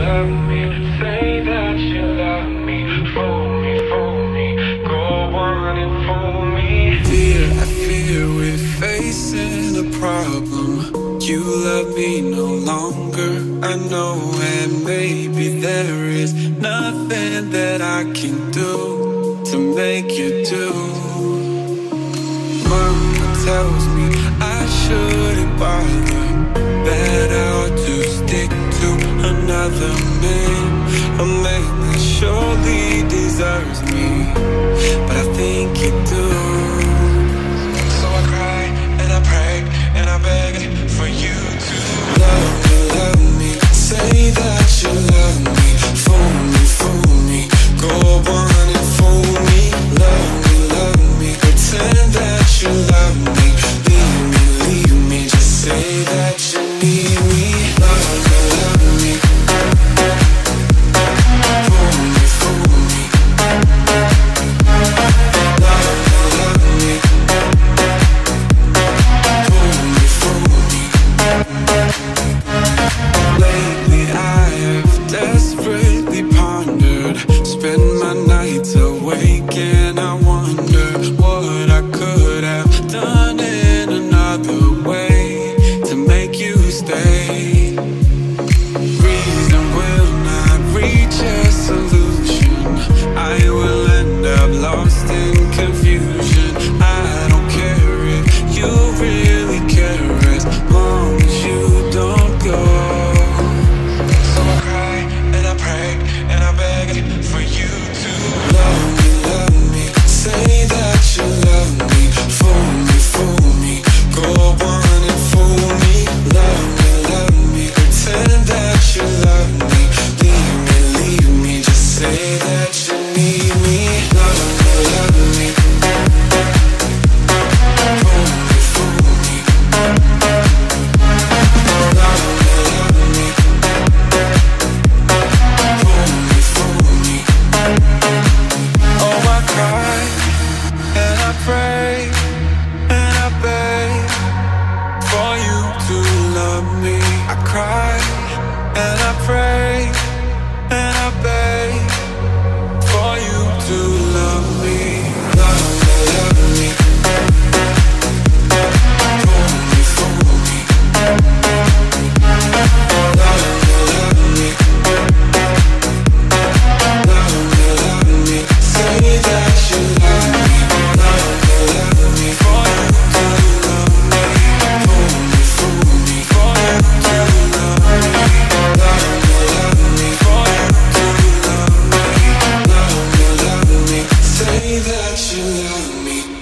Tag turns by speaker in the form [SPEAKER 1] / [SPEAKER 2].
[SPEAKER 1] love me. Say that you love me. Fool me, go on and fool me.
[SPEAKER 2] Dear, I fear we're facing a problem. You love me no longer, I know, and maybe there is nothing that I can do to make you do. Mama tells me I shouldn't bother, that I ought to stick to another man, a man that surely deserves me, but I think you do. So I cry and I pray and I beg for you to love me, say that you love me. Fool me, go on and fool me. Love me, pretend that you love me. Leave me, just say that you need me. Love me, fool me. Love me, fool me. Lately I have desperately pondered, spend my nights awake and I wonder what I could have done in another way to make you stay. Reason will not reach a solution, I will end up lost in confusion. I don't care if you really care, as long as you don't go. So I cry and I pray and I beg for you to love me, say that you love me. Fool me, go on and fool me. Love me, pretend that you love me. Leave me, just say that you need me. Love me, fool me. Love me, fool me. Oh, I cry and I pray and I beg for you to love me. I cry and I pray and I beg for you to love me. Love me, fool me. Love me, say that you love me. Love me, for you to love me. Fool me, for you to love me. Love me, for you to love me. Love me, say that you love me.